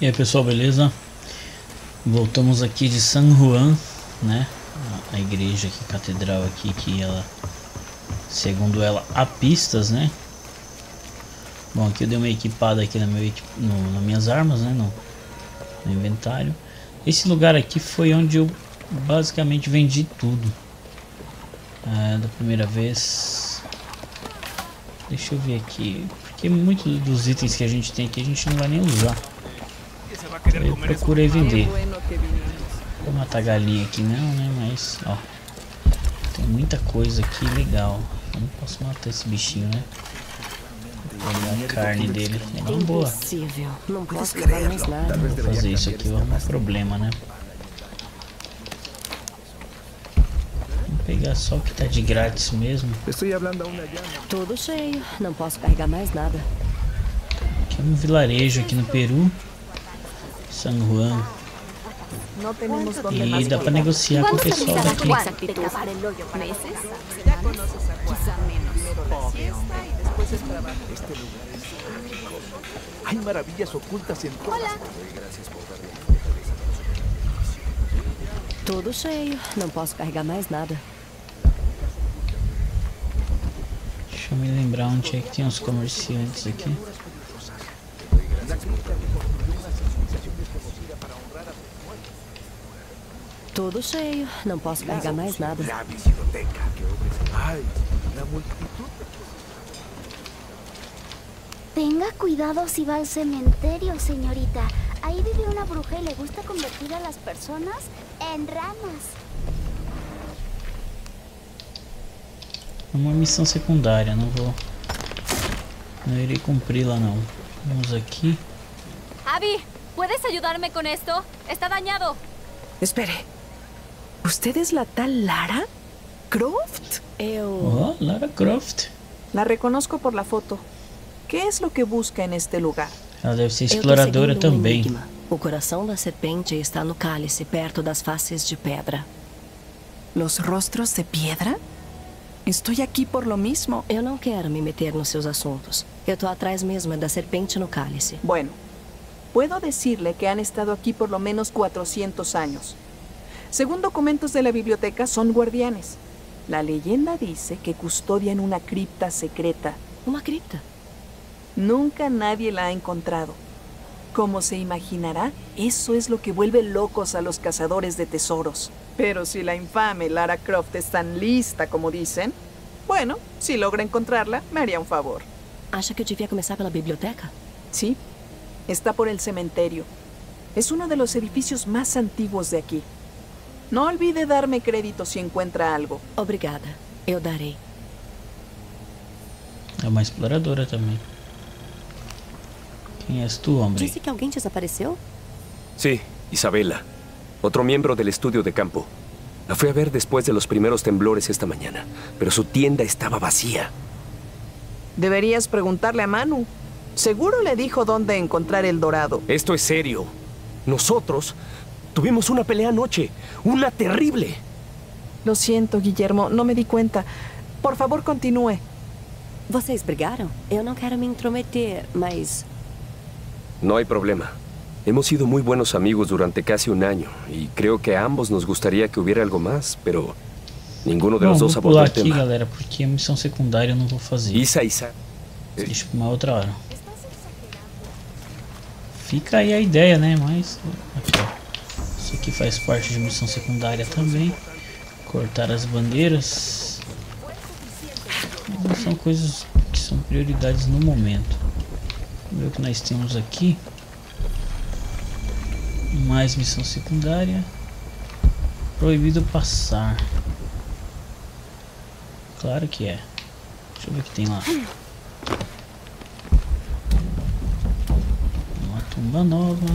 E aí pessoal, beleza? Voltamos aqui de San Juan, né? A igreja aqui, catedral aqui, que ela, segundo ela, há pistas, né? Bom, aqui eu dei uma equipada aqui nas minhas armas, né? No inventário. Esse lugar aqui foi onde eu basicamente vendi tudo. Da primeira vez. Deixa eu ver aqui, porque muitos dos itens que a gente tem aqui a gente não vai nem usar. Eu procurei vender. Vou matar a galinha aqui não, né? Mas, ó, tem muita coisa aqui legal. Eu não posso matar esse bichinho, né? Vou pegar a carne dele. É uma boa. Não posso levar mais nada. Vou fazer isso aqui, vai arrumar problema, né? Vou pegar só o que tá de grátis mesmo. Tudo cheio, não posso carregar mais nada. Aqui é um vilarejo aqui no Peru, San Juan. E dá pra negociar com o pessoal daqui. Hay maravillas ocultas en todas. Tudo cheio, não posso carregar mais nada. Deixa eu me lembrar onde é que tem uns comerciantes aqui. Tudo cheio, não posso carregar mais nada. Tenga cuidado si va al cementerio, señorita. Ahí vive una bruja y le gusta convertir a las personas en ranas. Uma missão secundária, não irei cumpri-la não. Vamos aqui. Abby, ¿puedes ayudarme con esto? Está dañado. Espere. ¿Usted es la tal Lara Croft? Oh, Lara Croft. La reconozco por la foto. ¿Qué es lo que busca en este lugar? Ela deve ser exploradora também. O coração da serpente está no cálice, perto das faces de pedra. ¿Los rostros de piedra? Estoy aquí por lo mismo. Eu não quero me meter nos seus assuntos. Eu tô atrás mesmo da serpente no cálice. Bueno, puedo decirle que han estado aquí por lo menos 400 años. Según documentos de la biblioteca, son guardianes. La leyenda dice que custodian una cripta secreta. Uma cripta? Nunca nadie la ha encontrado. Como se imaginará, eso es lo que vuelve locos a los cazadores de tesoros. Pero si la infame Lara Croft es tan lista como dicen, bueno, si logra encontrarla, me haría un favor. Acha que eu devia começar pela biblioteca? Sí, está por el cementerio. Es uno de los edificios más antiguos de aquí. No olvide darme crédito si encuentra algo. Obrigada, eu darei. É uma exploradora também. Quem és tu, hombre? Disse que alguém desapareceu? Sí, Isabela. Otro miembro del estudio de campo. La fui a ver después de los primeros temblores esta mañana, pero su tienda estaba vacía. Deberías preguntarle a Manu. Seguro le dijo dónde encontrar el dorado. Esto es serio. Nosotros tuvimos una pelea anoche. Una terrible. Lo siento, Guillermo, no me di cuenta. Por favor, continúe. Vocês brigaram? Eu não quero me intrometer, mas... No hay problema. Hemos sido muy buenos amigos durante casi un año y creo que a ambos nos gustaría que hubiera algo más, pero ninguno de los dos abordó el tema. Vou pular aqui, galera, porque a missão secundária eu não vou fazer. Isa. Deixa pra uma outra hora. Fica aí a ideia, né? Mas aqui, ó. Isso aqui faz parte de missão secundária também. Cortar as bandeiras. Não são coisas que são prioridades no momento. Vamos ver o que nós temos aqui. Mais missão secundária. Proibido passar. Claro que é. Deixa eu ver o que tem lá. Uma tumba nova.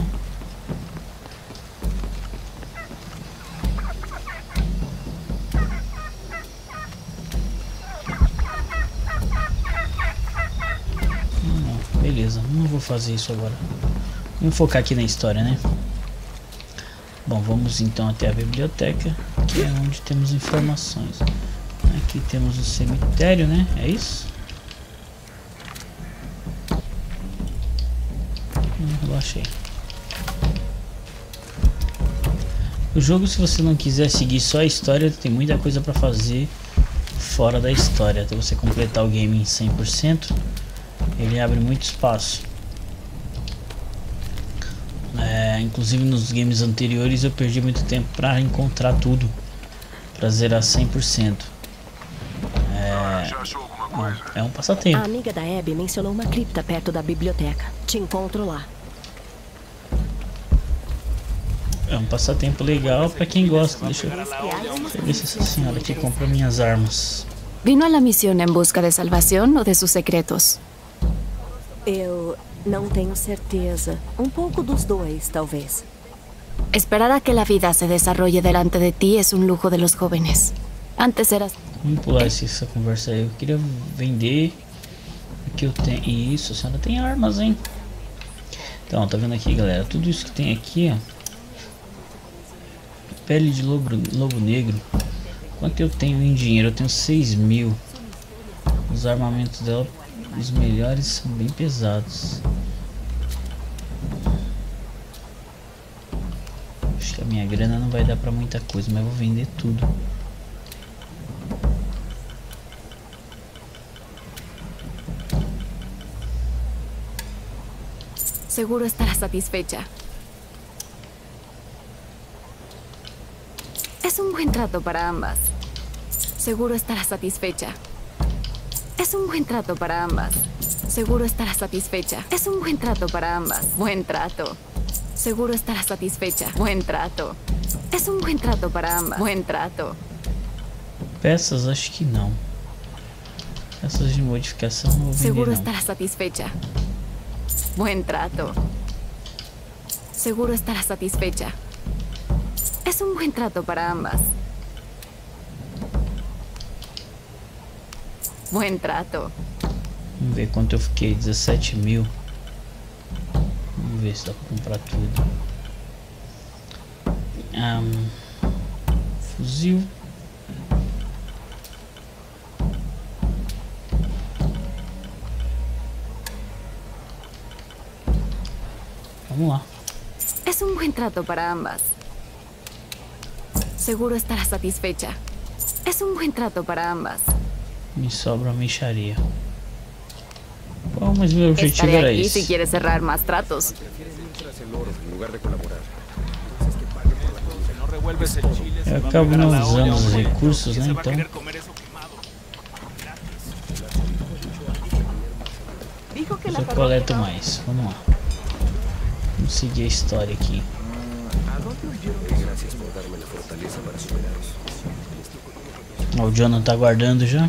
Não, beleza, não vou fazer isso agora. Vamos focar aqui na história, né? Bom, vamos então até a biblioteca, que é onde temos informações. Aqui temos o cemitério, né? É isso? Relaxei. O jogo, se você não quiser seguir só a história, tem muita coisa pra fazer fora da história. Até você completar o game em 100%, ele abre muito espaço. Inclusive nos games anteriores eu perdi muito tempo pra encontrar tudo, pra zerar 100%. É um passatempo. A amiga da Abby mencionou uma cripta perto da biblioteca. Te encontro lá. É um passatempo legal pra quem gosta. Deixa eu ver se essa senhora aqui compra minhas armas. ¿Vino a la misión en busca de salvación o de sus secretos? Eu não tenho certeza. Um pouco dos dois, talvez. Esperar a que la vida se desarrolle delante de ti es un lujo de los jóvenes. Antes eras... Vamos pular essa conversa aí. Eu queria vender o que eu tenho. Isso, a senhora tem armas, hein? Então, tá vendo aqui, galera? Tudo isso que tem aqui, ó. Pele de lobo negro. Quanto eu tenho em dinheiro? Eu tenho 6.000. Os armamentos dela, os melhores, são bem pesados. Acho que a minha grana não vai dar pra muita coisa, mas eu vou vender tudo. Seguro estará satisfecha. Es un buen trato para ambas. Seguro estará satisfecha. Es un buen trato para ambas. Seguro estará satisfecha. Es un buen trato para ambas. Buen trato. Seguro estará satisfecha. Buen trato. Es un buen trato para ambas. Buen trato. Peças, acho que não. Peças de modificação não vou vender, Seguro não. estará satisfecha. Buen trato. Seguro estará satisfecha. Es un buen trato para ambas. Buen trato. Vamos ver quanto eu fiquei. 17.000. Vamos ver se dá pra comprar tudo. Fuzil. Vamos lá. Es un buen trato para ambas. Seguro estará satisfecha. Es un buen trato para ambas. Me sobra uma mixaria. Bom, mas meu objetivo Estaré era aquí esse. si quieres cerrar más tratos. Eu acabo não usando os recursos, né? Então eu coleto mais. Vamos lá. Vamos seguir a história aqui. Ó, o Jonathan tá aguardando já.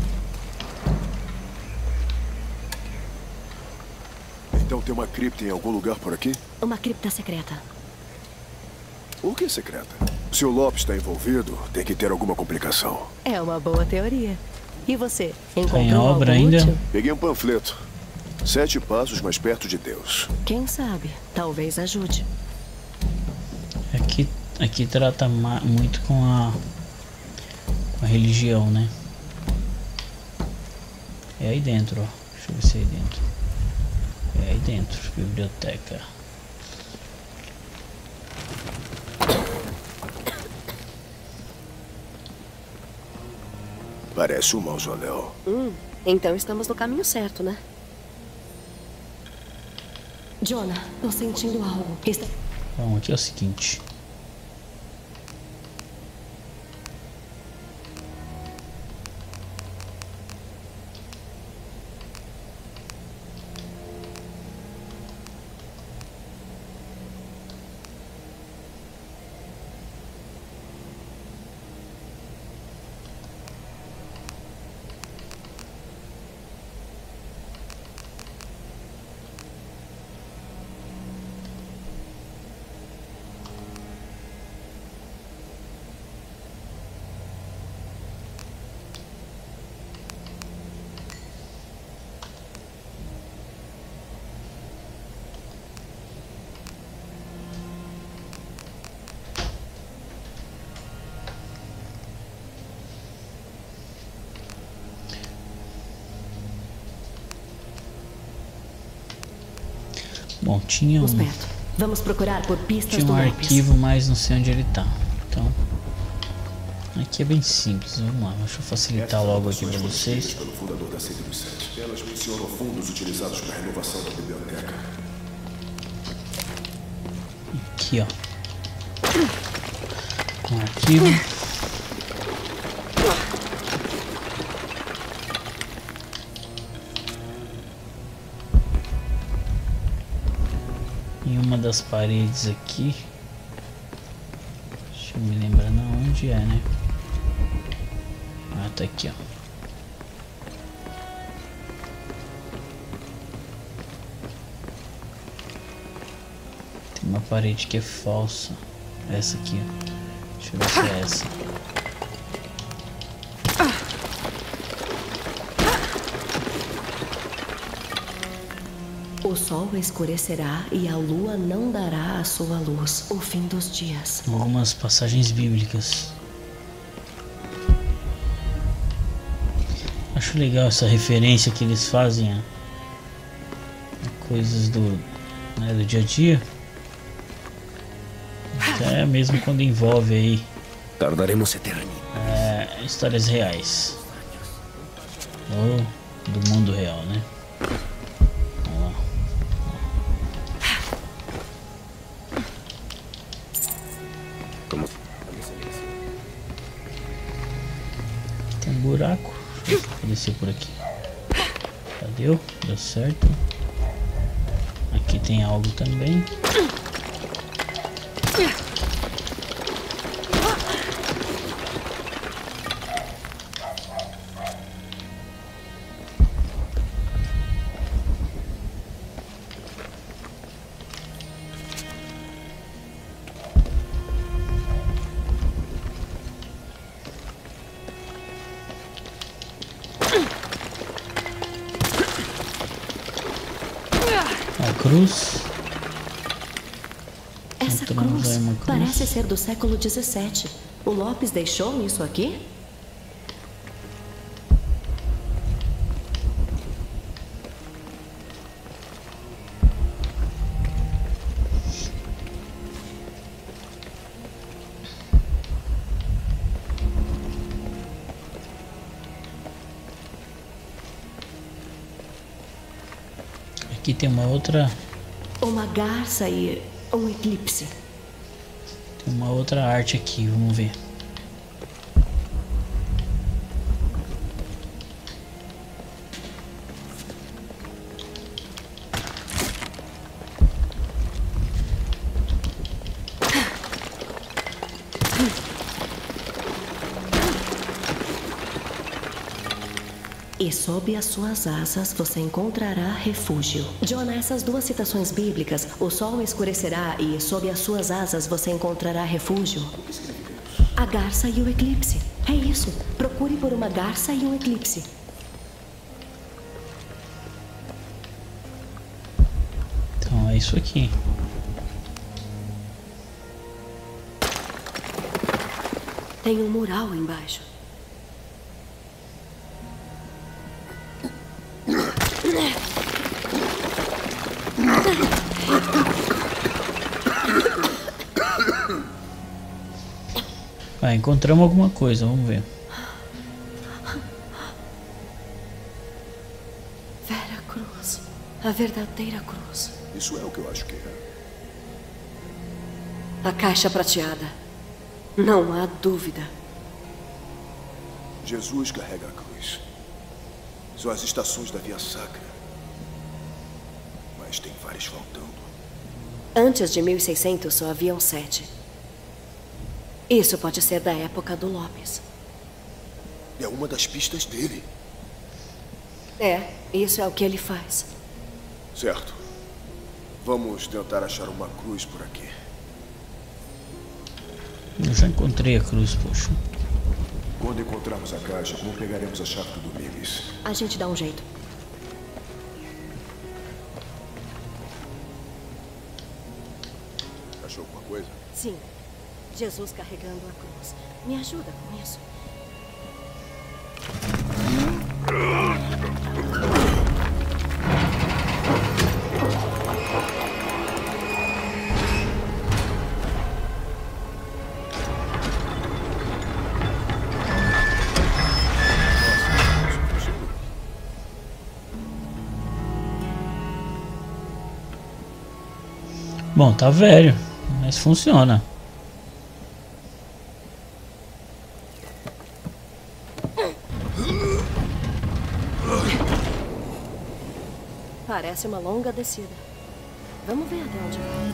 Então tem uma cripta em algum lugar por aqui? Uma cripta secreta. O que é secreta? Se o Lopes está envolvido, tem que ter alguma complicação. É uma boa teoria. E você? Tá em Encontrou obra algo ainda? útil? Peguei um panfleto. 7 passos mais perto de Deus. Quem sabe? Talvez ajude. Aqui trata muito com a religião, né? É aí dentro, ó. Deixa eu ver se é aí dentro. É aí dentro, biblioteca. Parece um mausoléu. Então estamos no caminho certo, né? Jonah, tô sentindo algo. Bom, aqui é o seguinte. Bom, tinha Estamos perto. Vamos procurar por pistas Tinha do um Lopes. arquivo, mas não sei onde ele tá. Então, aqui é bem simples. Vamos lá, deixa eu facilitar logo aqui para vocês. Pelo fundador da Sede dos Sete. Elas mencionam fundos utilizados para a renovação da biblioteca. Aqui, ó. Um arquivo. Em uma das paredes aqui. Deixa eu me lembrar onde é, né? Ah, tá aqui, ó. Tem uma parede que é falsa. Essa aqui, ó. Deixa eu ver se é essa. O sol escurecerá e a lua não dará a sua luz. O fim dos dias. Algumas passagens bíblicas. Acho legal essa referência que eles fazem a coisas do dia a dia. Até mesmo quando envolve aí Tardaremos eternamente. histórias reais. Ou do mundo real, né? Vamos lá. Como? Tem um buraco. Vou descer por aqui. Cadê? Deu certo. Aqui tem algo também. A cruz. Essa Encontramos cruz aí uma cruz. parece ser do século 17. O Lopes deixou isso aqui? Aqui tem uma outra. Uma garça e um eclipse. Tem uma outra arte aqui, vamos ver. E sob as suas asas você encontrará refúgio. John, nessas duas citações bíblicas, o sol escurecerá e sob as suas asas você encontrará refúgio. A garça e o eclipse. É isso. Procure por uma garça e um eclipse. Então é isso aqui. Tem um mural embaixo. Encontramos alguma coisa, vamos ver. Vera Cruz. A verdadeira cruz. Isso é o que eu acho que é. A caixa prateada. Não há dúvida. Jesus carrega a cruz. São as estações da Via Sacra. Mas tem várias faltando. Antes de 1600 só haviam 7. Isso pode ser da época do Lopes. É uma das pistas dele. É, isso é o que ele faz. Certo. Vamos tentar achar uma cruz por aqui. Eu já encontrei a cruz, poxa. Quando encontrarmos a caixa, como pegaremos a chave do Domingues? A gente dá um jeito. Achou alguma coisa? Sim. Jesus carregando a cruz. Me ajuda com isso. Bom, tá velho, mas funciona. Parece uma longa descida. Vamos ver até onde vai.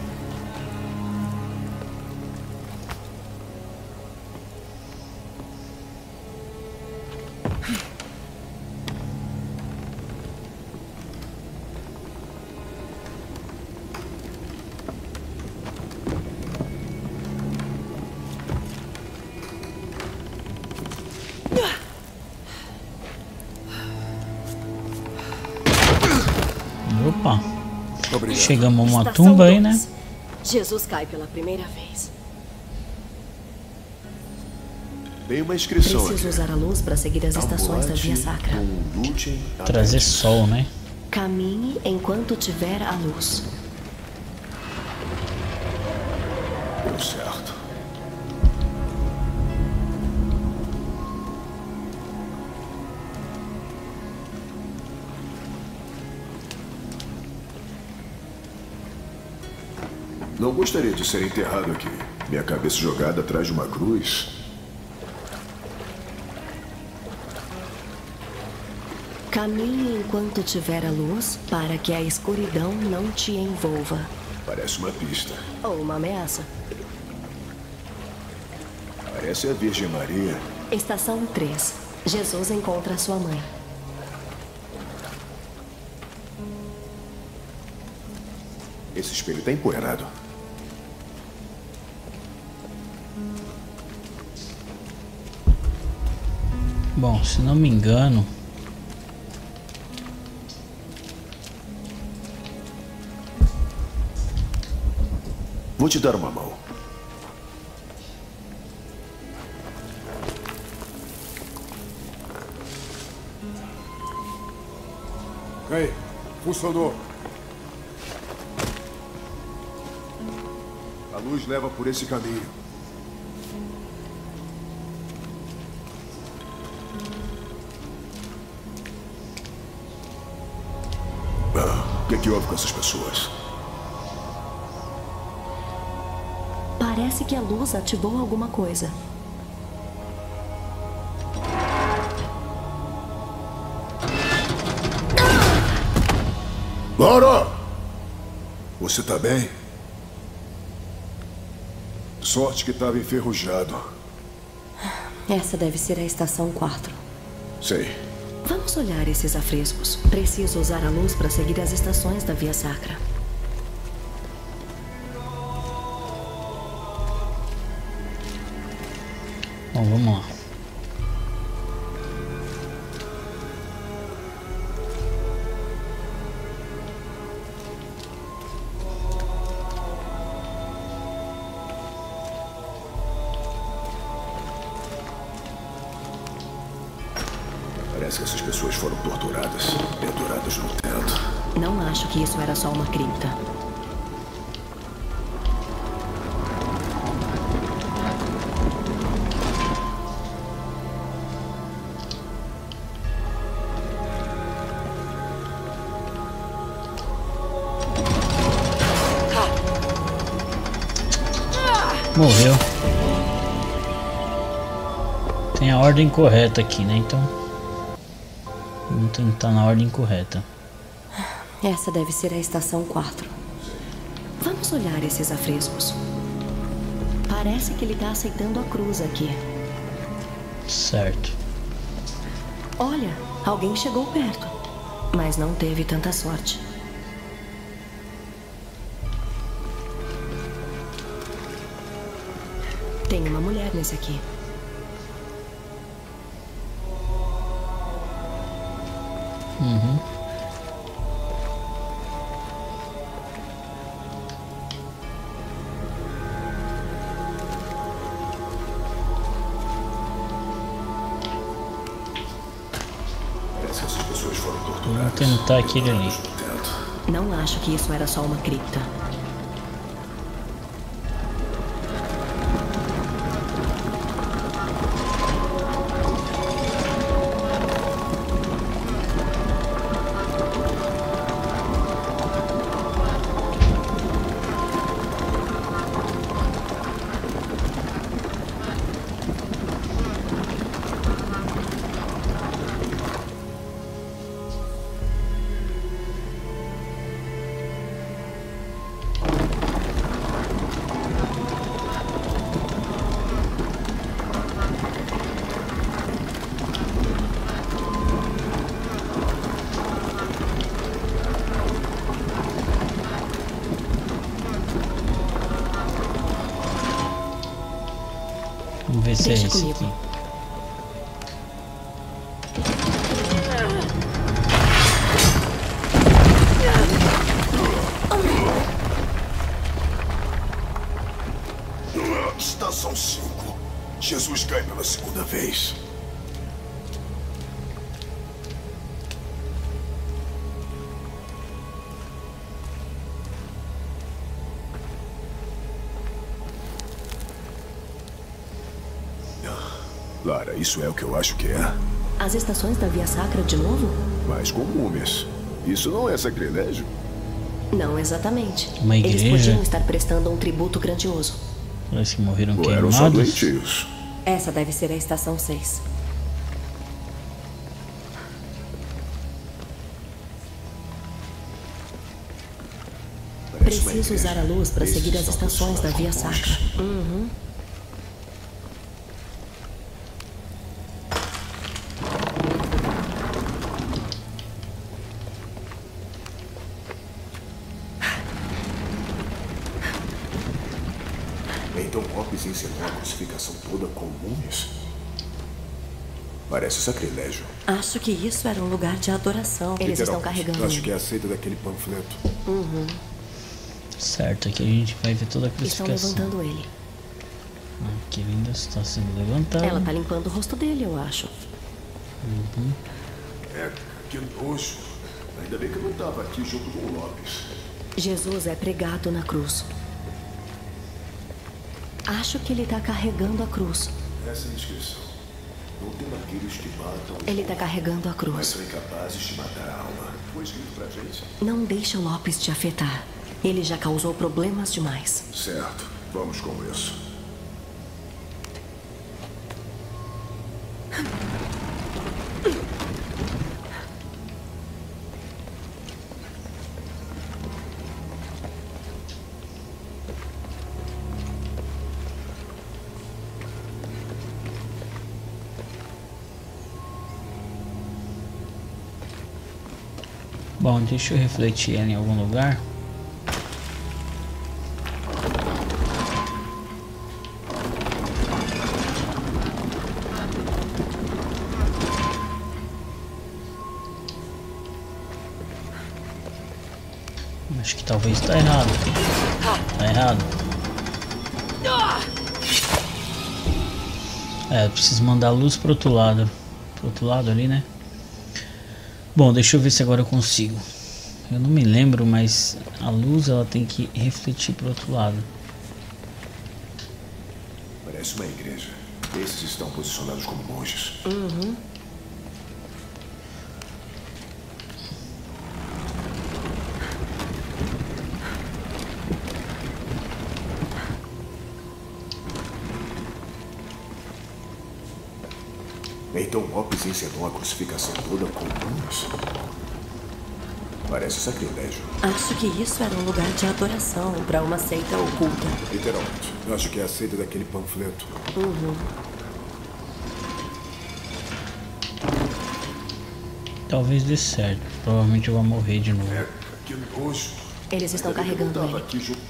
Opa, Obrigado. chegamos a uma Estação tumba aí, né? 2. Jesus cai pela primeira vez. Tem uma inscrição Preciso aqui. usar a luz para seguir as estações da Via Sacra. Com lute Trazer sol, né? Caminhe enquanto tiver a luz. Deu certo. Não gostaria de ser enterrado aqui. Minha cabeça jogada atrás de uma cruz. Caminhe enquanto tiver a luz para que a escuridão não te envolva. Parece uma pista. Ou uma ameaça. Parece a Virgem Maria. Estação 3. Jesus encontra sua mãe. Esse espelho está empoeirado. Bom, se não me engano, Vou te dar uma mão. Ei, funcionou. A luz leva por esse caminho. O que é que houve com essas pessoas? Parece que a luz ativou alguma coisa. Laura! Você tá bem? Sorte que estava enferrujado. Essa deve ser a estação 4. Sei. Vamos olhar esses afrescos. Preciso usar a luz para seguir as estações da Via Sacra. bom, vamos lá. Parece que essas pessoas foram torturadas, penduradas no teto. Não acho que isso era só uma cripta. Morreu. Tem a ordem correta aqui, né? Então vamos tentar na ordem correta. Essa deve ser a estação 4. Vamos olhar esses afrescos. Parece que ele está aceitando a cruz aqui. Certo. Olha, alguém chegou perto, mas não teve tanta sorte. Tem uma mulher nesse aqui. Uhum. Parece que essas pessoas foram Vamos torturadas. tentar aquele ali. No teto. Não acho que isso era só uma cripta. Vamos ver se Deixa é esse comigo. aqui. Estação 5. Jesus cai pela segunda vez. Lara, isso é o que eu acho que é. As estações da Via Sacra de novo? Mas com múmias. Isso não é sacrilégio? Não exatamente. Uma Eles igreja? podiam estar prestando um tributo grandioso. Parece que morreram Ou eram só queimados. doentios? Essa deve ser a estação 6. Preciso usar a luz para seguir as estações da Via Sacra. Uhum. Então Hopes ensinou a crucificação toda com múmias? Parece sacrilégio. Acho que isso era um lugar de adoração. Eles estão carregando. Acho que é a seita daquele panfleto. Uhum. Certo, aqui a gente vai ver toda a Estão crucificação. levantando ele. Aqui ele ainda está sendo levantado. Ela tá limpando o rosto dele, eu acho. Uhum. É, que nojo. Ainda bem que eu não estava aqui junto com o Lopes. Jesus é pregado na cruz. Acho que ele tá carregando a cruz. Essa é a inscrição. Não tem aqueles que matam. Ele tá carregando a Mas cruz. são incapazes de matar a alma. Foi escrito pra gente? Não deixa o Lopes te afetar. Ele já causou problemas demais. Certo. Vamos com isso. Bom, deixa eu refletir ela em algum lugar. Acho que talvez tá errado. Tá errado. É, eu preciso mandar a luz pro outro lado. Pro outro lado ali, né? Bom, deixa eu ver se agora eu consigo. Eu não me lembro, mas a luz ela tem que refletir pro outro lado. Parece uma igreja. Esses estão posicionados como monges. Uhum. Então Lopes ensinou a crucificação toda com múmias? Parece sacrilégio. Acho que isso era um lugar de adoração para uma seita oculta. Literalmente. Acho que é a seita daquele panfleto. Uhum. Talvez dê certo. Provavelmente eu vou morrer de novo. É, que nojo. Eles estão Ainda bem que eu não carregando tava ele. aqui junto.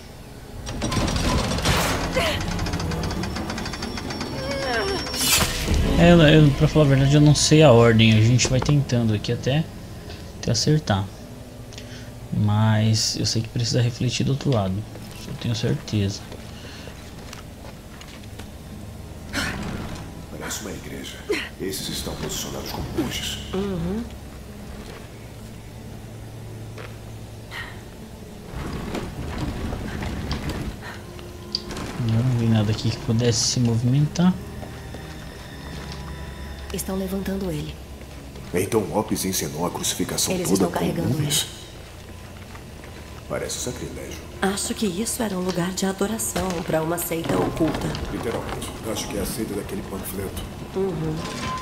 Pra falar a verdade, eu não sei a ordem. A gente vai tentando aqui até acertar. Mas eu sei que precisa refletir do outro lado. Isso eu tenho certeza. Parece uma igreja. Esses estão posicionados como monges. Uhum. Eu não vi nada aqui que pudesse se movimentar. Estão levantando ele. Então Lopes ensinou a crucificação Eles toda estão com carregando múmias? Parece sacrilégio. Acho que isso era um lugar de adoração para uma seita oculta. Literalmente. Acho que é a seita daquele panfleto. Uhum.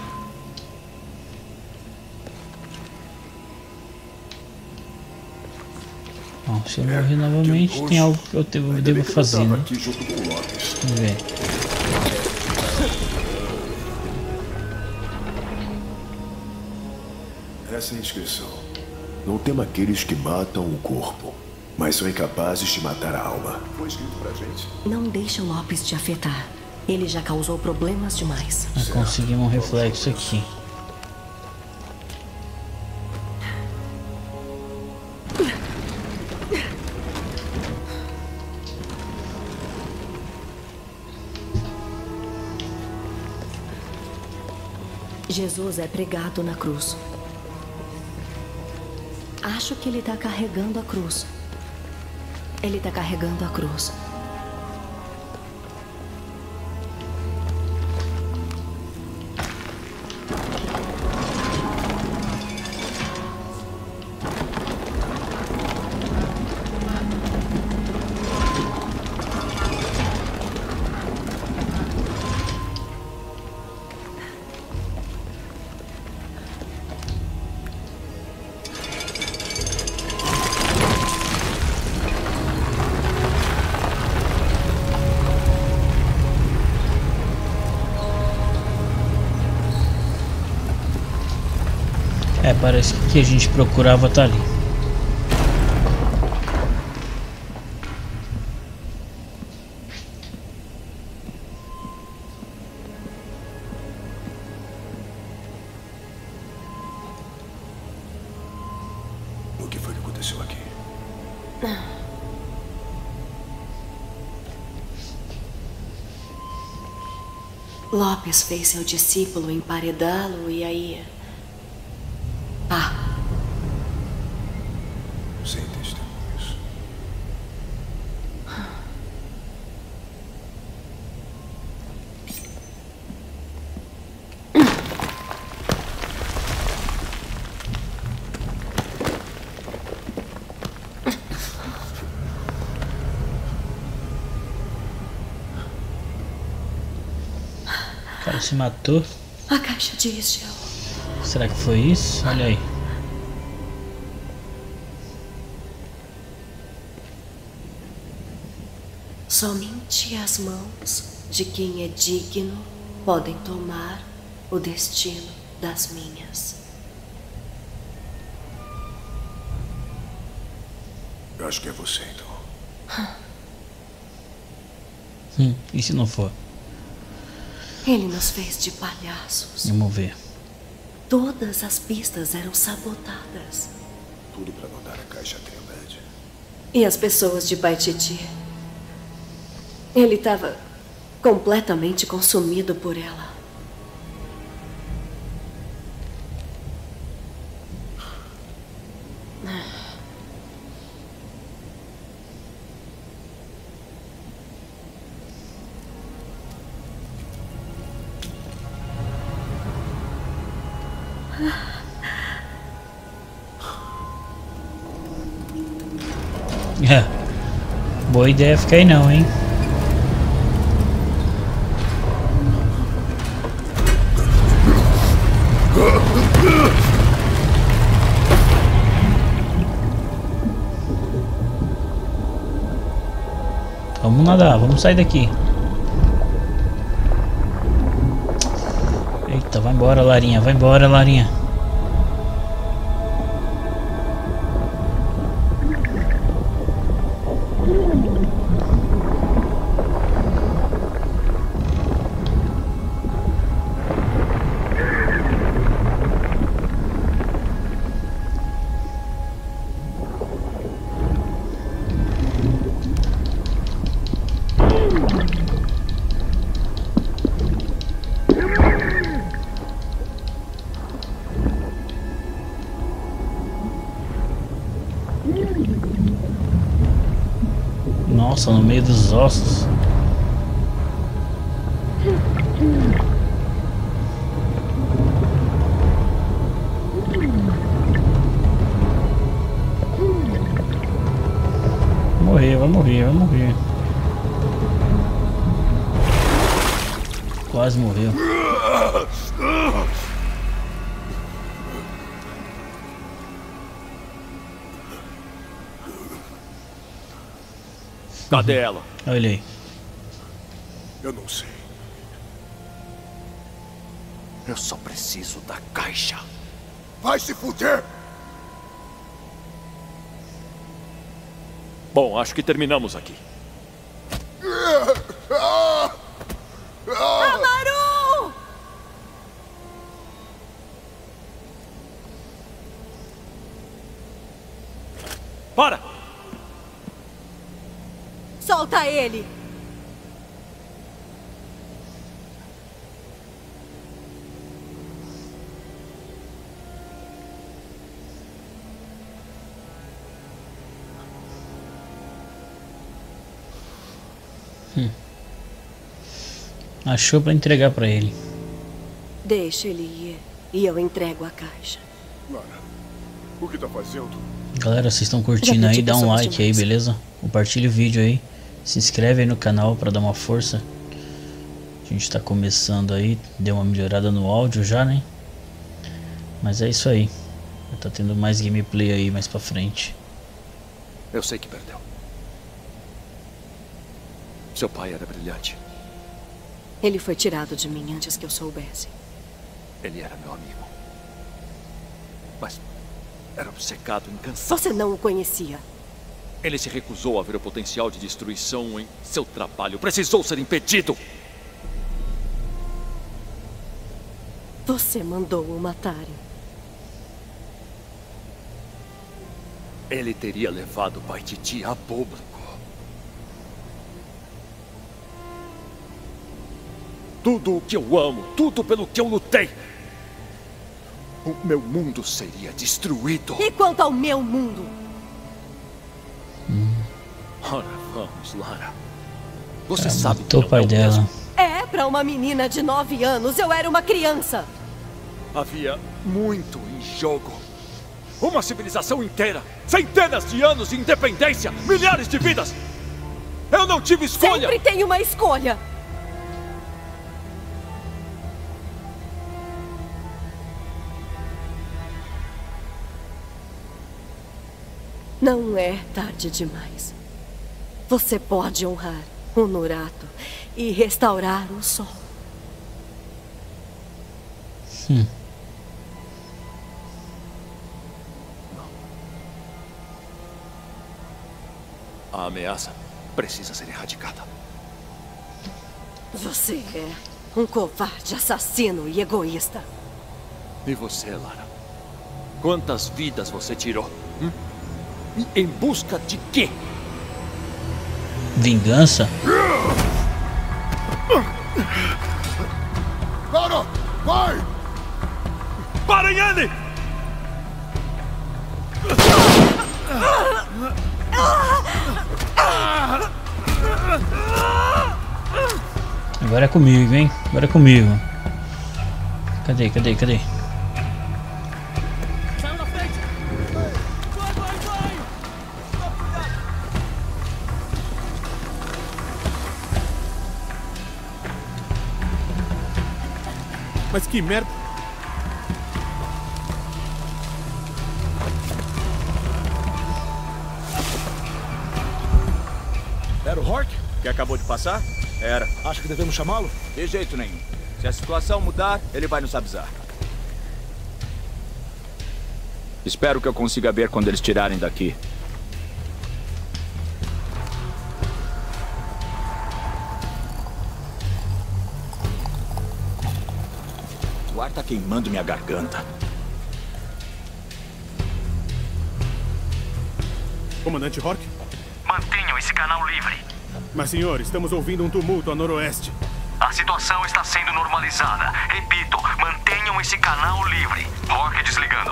Bom, se eu morrer novamente, tem algo que eu devo fazer, né? Aqui junto com o Lopes. Vamos ver. Essa é a inscrição. Não tema aqueles que matam o corpo, mas são incapazes de matar a alma. Foi escrito pra gente? Não deixa o Lopes te afetar. Ele já causou problemas demais. Conseguimos um reflexo aqui. Jesus é pregado na cruz. Acho que ele está carregando a cruz. Ele está carregando a cruz. Parece que o que a gente procurava tá ali. O que foi que aconteceu aqui? Lopes fez seu discípulo emparedá-lo e aí... Sem testemunhas. O cara se matou. A caixa de gel. Será que foi isso? Olha aí. Somente as mãos de quem é digno podem tomar o destino das minhas. Eu acho que é você, então. E se não for? Ele nos fez de palhaços. Vamos ver. Todas as pistas eram sabotadas. Tudo para não dar a caixa a Trindade. E as pessoas de Paititi? Ele estava completamente consumido por ela. Boa ideia ficar aí não, hein? Vamos nadar, vamos sair daqui. Eita, vai embora, Larinha, vai embora, Larinha. Nossa, no meio dos ossos. Vai morrer, vai morrer. Quase morreu. Cadê ela? Olha aí. Eu não sei. Eu só preciso da caixa. Vai se fuder! Bom, acho que terminamos aqui. Solta ele! Achou pra entregar pra ele. Deixa ele ir e eu entrego a caixa. Lara, o que tá fazendo? Galera, vocês estão curtindo aí? Dá um like aí, beleza? Compartilha o vídeo aí. Se inscreve aí no canal pra dar uma força. A gente tá começando aí. Deu uma melhorada no áudio já, né? Mas é isso aí. Tá tendo mais gameplay aí mais pra frente. Eu sei que perdeu. Seu pai era brilhante. Ele foi tirado de mim antes que eu soubesse. Ele era meu amigo. Mas era obcecado, incansável. Você não o conhecia. Ele se recusou a ver o potencial de destruição em seu trabalho. Precisou ser impedido. Você mandou o matarem. Ele teria levado o pai Titi a público. Tudo o que eu amo, tudo pelo que eu lutei. O meu mundo seria destruído. E quanto ao meu mundo? Ora, vamos, Lara. Você sabe que o pai dela. Mesmo. É, pra uma menina de 9 anos, eu era uma criança. Havia muito em jogo. Uma civilização inteira. Centenas de anos de independência. Milhares de vidas. Eu não tive escolha. Sempre tem uma escolha. Não é tarde demais. Você pode honrar o Nurato e restaurar o sol. A ameaça precisa ser erradicada. Você é um covarde, assassino e egoísta. E você, Lara? Quantas vidas você tirou? Em busca de quê? Vingança? Lara, vai! Parem ele! Agora é comigo, hein? Agora é comigo. Cadê? Saiu na frente! Vai! Mas que merda! Era o Hork que acabou de passar? Era. Acho que devemos chamá-lo? De jeito nenhum. Se a situação mudar, ele vai nos avisar. Espero que eu consiga ver quando eles tirarem daqui. O ar tá queimando minha garganta. Comandante Hork? Mantenham esse canal livre. Mas, senhor, estamos ouvindo um tumulto a noroeste. A situação está sendo normalizada. Repito, mantenham esse canal livre. Hork desligando.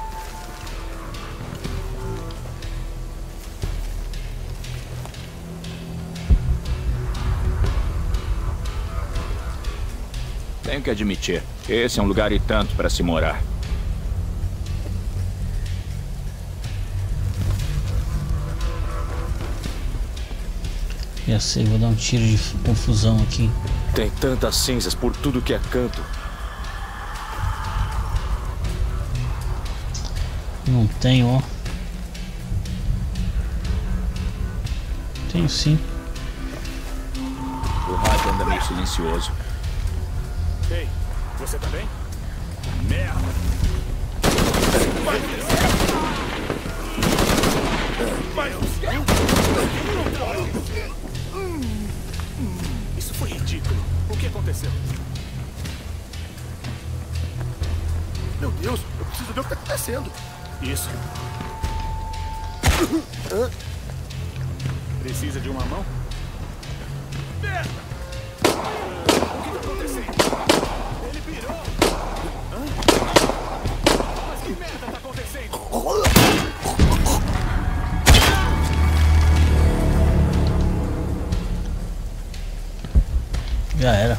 Tenho que admitir, esse é um lugar e tanto para se morar. Já sei, vou dar um tiro de confusão aqui. Tem tantas cinzas por tudo que é canto. Não tenho, ó. Tenho sim. O rádio anda meio silencioso. Ei, você tá bem? Merda! Isso foi ridículo. O que aconteceu? Meu Deus, eu preciso ver o que tá acontecendo. Isso. Precisa de uma mão? Já era.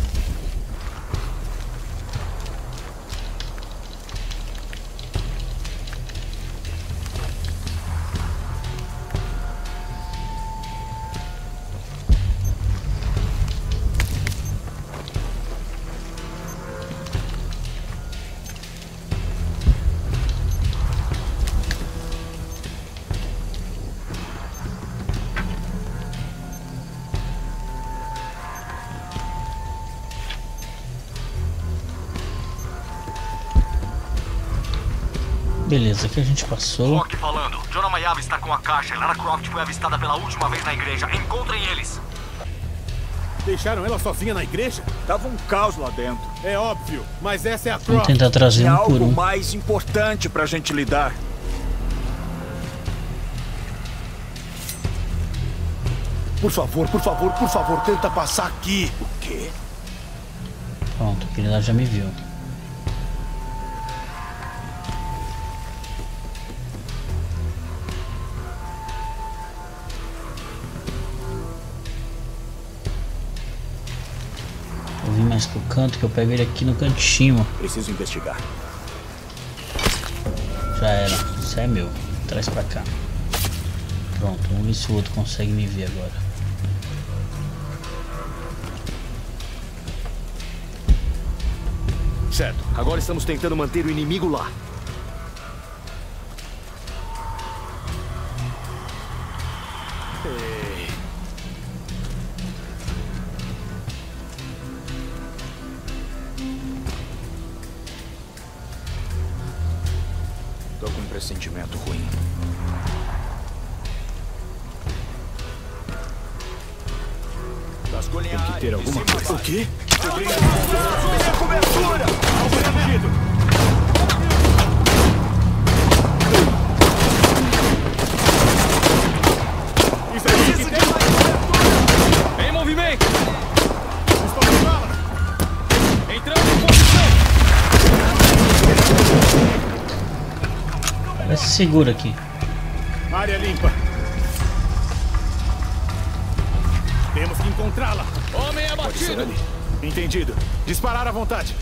Beleza, aqui a gente passou. Rock falando. Jonah Mayaba está com a caixa e Lara Croft foi avistada pela última vez na igreja. Encontrem eles. Deixaram ela sozinha na igreja? Tava um caos lá dentro. É óbvio, mas essa é a Vamos Croft. tentar trazer Tinha um por algo um. mais importante pra gente lidar. Por favor, tenta passar aqui. O quê? Pronto, aquele lá já me viu. Eu vim mais pro canto que eu pego ele aqui no cantinho. Preciso investigar. Já era, isso é meu. Traz pra cá. Pronto, vamos ver se o outro consegue me ver agora. Certo, agora estamos tentando manter o inimigo lá. Ei. Tô com um pressentimento ruim. Tem que ter alguma coisa. O quê? Cobertura! Alvo inimigo! Isso aí que tem mais cobertura! Em movimento! Estou de bala! Entrando em posição! Parece seguro aqui. Área limpa. Temos que encontrá-la. Homem abatido. Entendido. Disparar à vontade.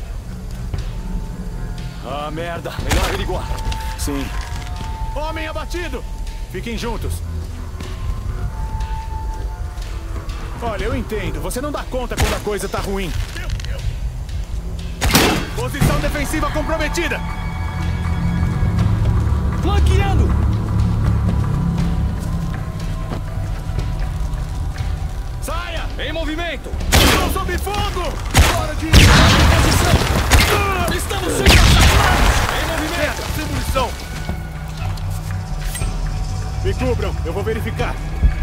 Ah, merda. Melhor averiguar. Sim. Homem abatido. Fiquem juntos. Olha, eu entendo. Você não dá conta quando a coisa tá ruim. Posição defensiva comprometida. Flanqueando. Saia! Em movimento! Estou sob fogo! Hora de posição! Estamos sem caçadores! Em movimento! Sem munição! Me cubram, eu vou verificar.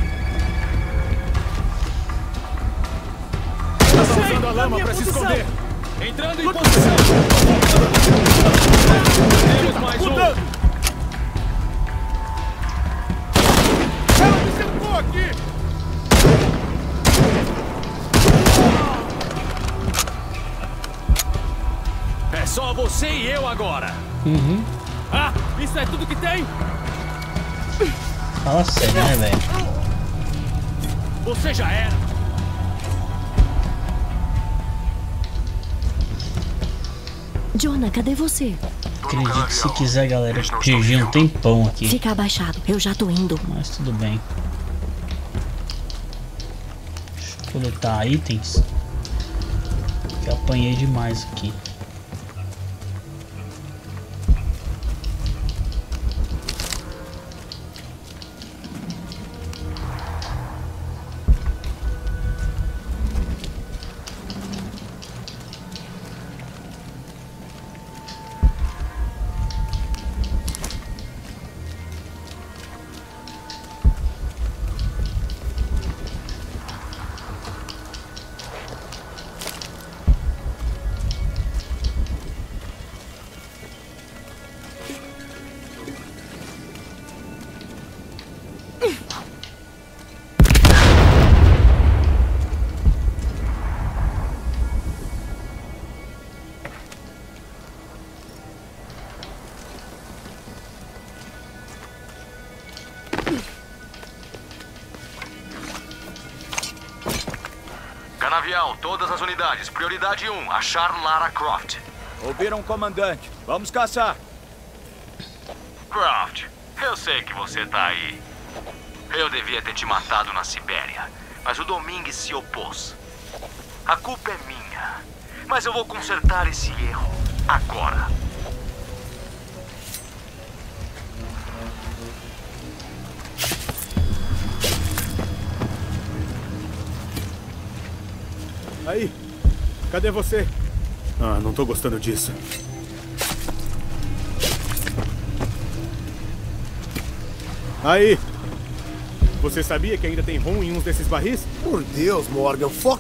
Está usando a lama para se esconder. Entrando em posição! Temos mais um! Ela me cercou aqui! É só você e eu agora. Uhum. Ah, isso é tudo que tem? Fala sério, né, velho? Você já era. Jonah, cadê você? Acredito que se quiser, galera, perdi um tempão aqui. Fica abaixado, eu já tô indo. Mas tudo bem. Deixa eu coletar itens. Que eu apanhei demais aqui. Canavial, todas as unidades. Prioridade 1, achar Lara Croft. Ouviram, comandante. Vamos caçar. Croft, eu sei que você tá aí. Eu devia ter te matado na Sibéria, mas o Domingues se opôs. A culpa é minha, mas eu vou consertar esse erro agora. Aí, cadê você? Ah, não tô gostando disso. Aí! Você sabia que ainda tem rum em uns desses barris? Por Deus, Morgan, foca!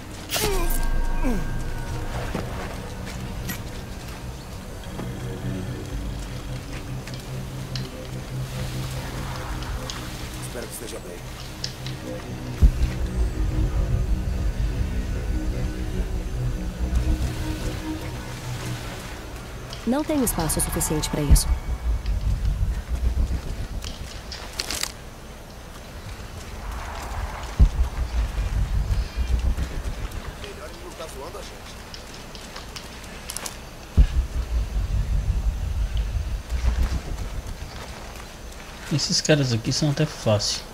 Espero que esteja bem. Não tenho espaço suficiente para isso. Esses caras aqui são até fáceis.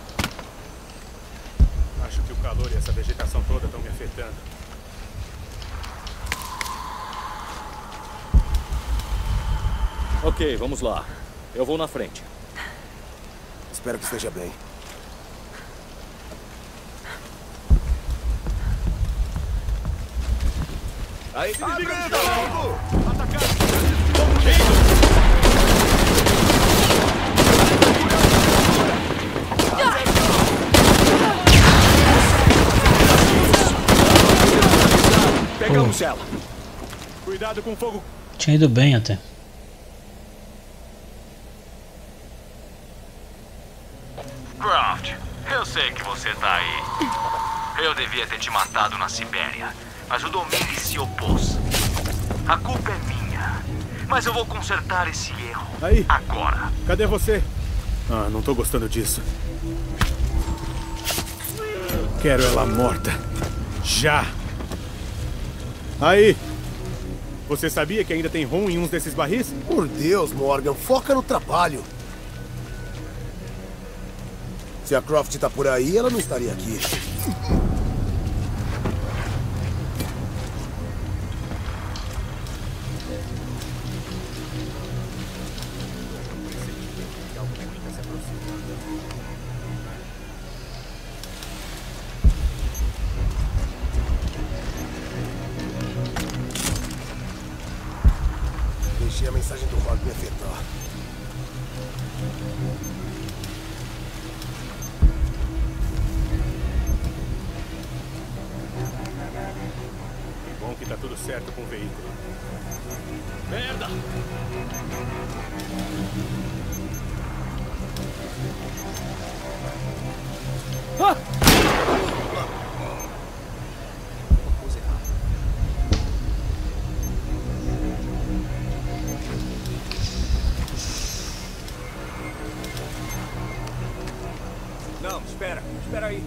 Acho que o calor e essa vegetação toda estão me afetando. Ok, vamos lá. Eu vou na frente. Espero que esteja bem. Aí, Pegamos ela. Cuidado com o fogo. Tinha ido bem até. Croft, eu sei que você tá aí. Eu devia ter te matado na Sibéria, mas o Domingues se opôs. A culpa é minha, mas eu vou consertar esse erro aí. Agora. Cadê você? Ah, não tô gostando disso. Quero ela morta. Já! Aí! Você sabia que ainda tem rum em uns desses barris? Por Deus, Morgan, foca no trabalho. Se a Croft tá por aí, ela não estaria aqui. Deixei a mensagem do Rock me afetar. Bom que tá tudo certo com o veículo. Merda! Ah! Não, espera. Espera aí.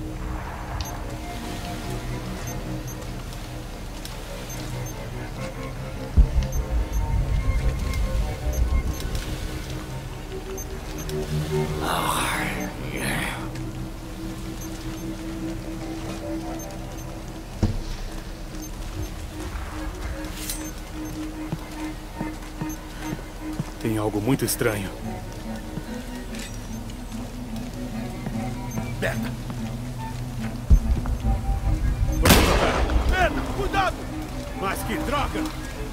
Tem algo muito estranho. Merda! Merda! Cuidado! Mas que droga!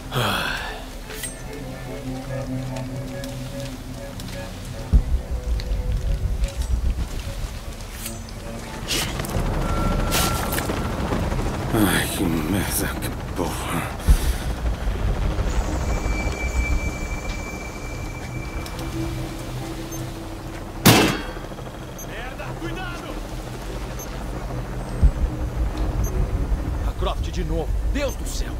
Ai, que merda, que porra. Merda! Cuidado! A Croft de novo. Deus do céu!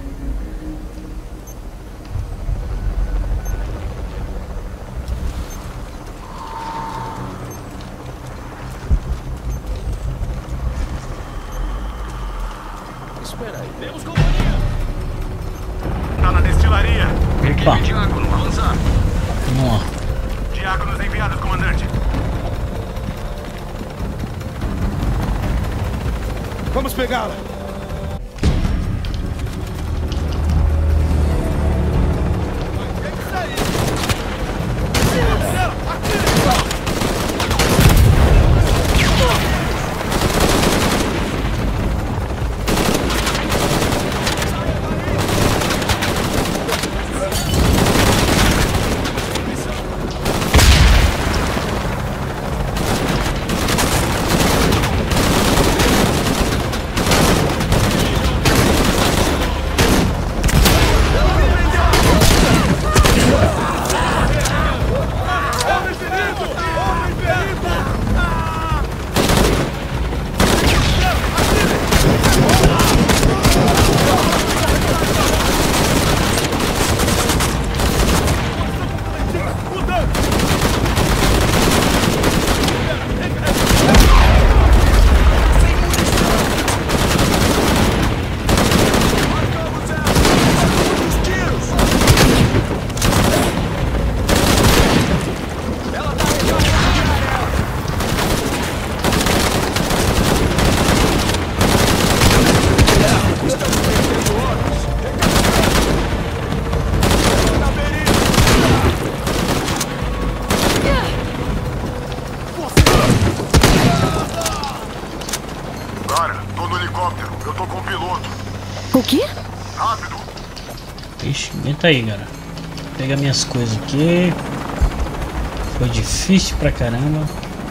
Espera aí. Temos companhia. Tá na destilaria. Opa. Diácono, avançar. Vamos lá. Diáconos enviados, comandante. Vamos pegá-la. O quê? Ixi, aguenta aí, cara. Vou pegar minhas coisas aqui. Foi difícil pra caramba.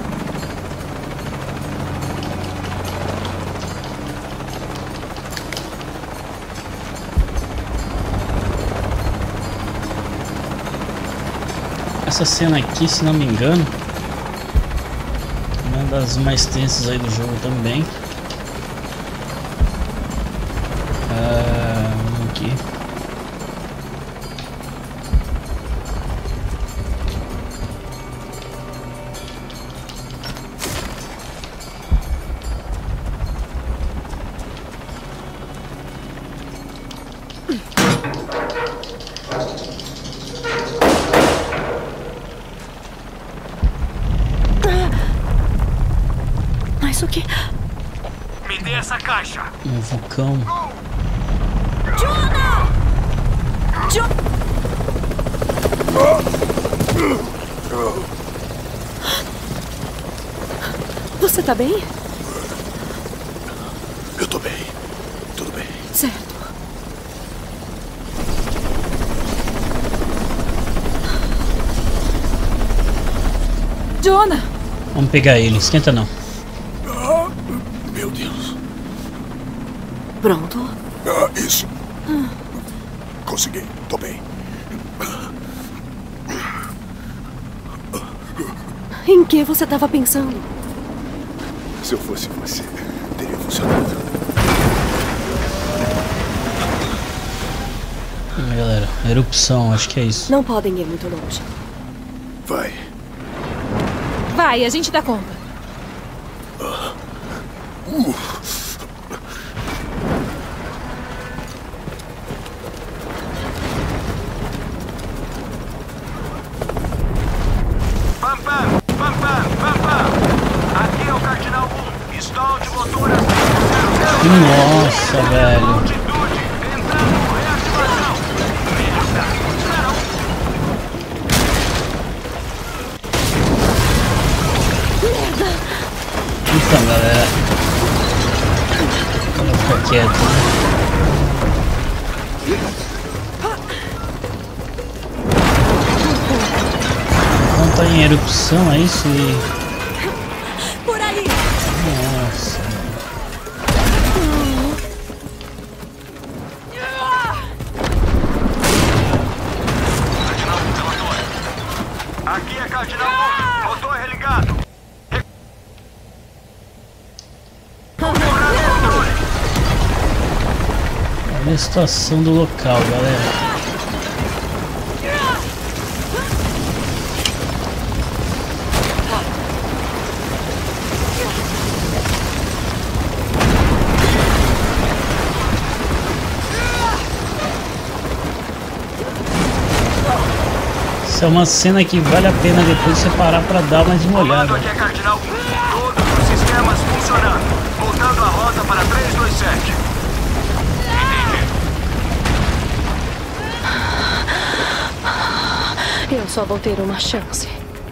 Essa cena aqui, se não me engano, é uma das mais tensas aí do jogo também. Vamos aqui. Mas o que? Me dê essa caixa. Um vulcão. Jonah! Você tá bem? Eu tô bem. Tudo bem. Certo. Jonah! Vamos pegar ele, esquenta não. Meu Deus. Pronto? Isso. Consegui. Tô bem. Em que você estava pensando? Se eu fosse você, teria funcionado. Galera, erupção, acho que é isso. Não podem ir muito longe. Vai. Vai, a gente dá conta. Aqui é o Cardinal 1. Stall de motor a 000. Nossa, velho. Altitude. Entrando. Reativação. Então, galera. Vou ficar quieto, né? Não tá em erupção, é isso? Por ali! Nossa. Aqui é Cardinal 1. Motor religado. Olha a situação do local, galera. Essa é uma cena que vale a pena depois você parar pra dar mais uma olhada. Aqui é Cardinal 1. Todos os sistemas funcionando. Voltando a rota para 327. Eu só vou ter uma chance.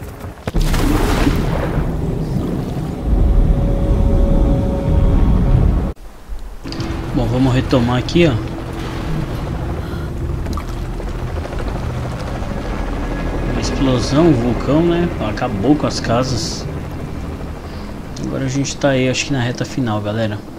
Bom, vamos retomar aqui, ó. Uma explosão, um vulcão, né? Acabou com as casas. Agora a gente tá aí, acho que na reta final, galera.